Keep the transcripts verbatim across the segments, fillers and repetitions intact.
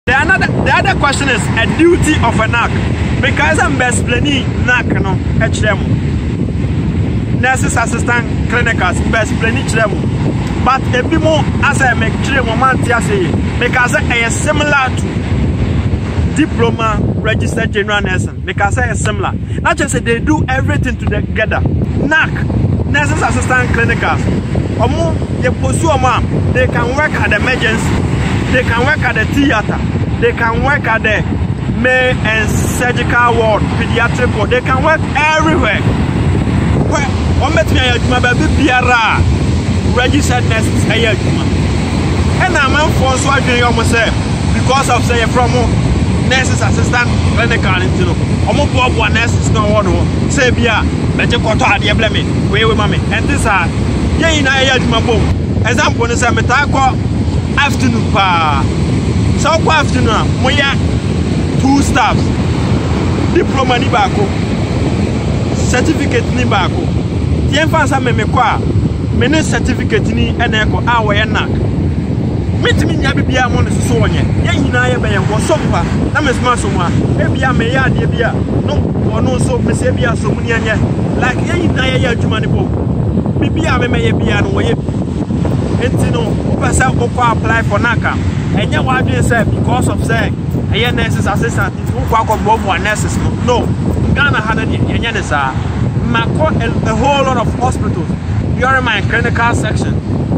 The another the other question is a duty of a N A C. Because I'm best planning N A C no H M. Nurses assistant clinicals best planning H M. But a bit more as I make three moments because I am similar to diploma registered general nursing. Because I am similar. Not just say they do everything together. N A C, nurses assistant clinicals. Omo, they pursue mom. They can work at the emergency. They can work at the theater. They can work at the May and surgical ward, pediatric ward. They can work everywhere. Where one met me a baby biara registered nurses a year. And I'm on for so I can almost say because of say from nurses assistant clinical into almost one nurses no one say bia better quarter at the blame we with mommy. And this are yeah in a year my boom. Example is a metako afternoon pa. So afternoon we are two staffs. Diploma ni bako. Certificate ni bako. Tien fansa me me kwa. Me ne certificate ni ene ko a wo ye N A C. Metimi nya bibia mo ne so wonye. Ye nyina ye be ye wo so pa. Na me sma so mo a. E bia me ya de bia. No wono so me se bia so mu ni anye. Like ye nyina ye ya adwuma ne bo. Bibia me me ye bia no wo ye. Enti no, person go apply for N A C. And you want to say because of say a nurses assistant, who walk on one nurses. No, Ghana had a a whole lot of hospitals. You are in my clinical section.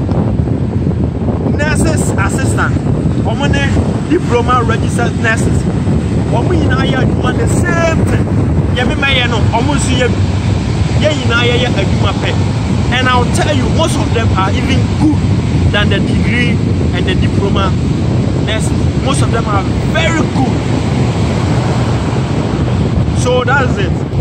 Nurses assistant, how many diploma registered nurses? How many you want the same thing? You may know almost you and I'll tell you, most of them are even good than the degree and the diploma nurses. Most of them are very good. So that's it.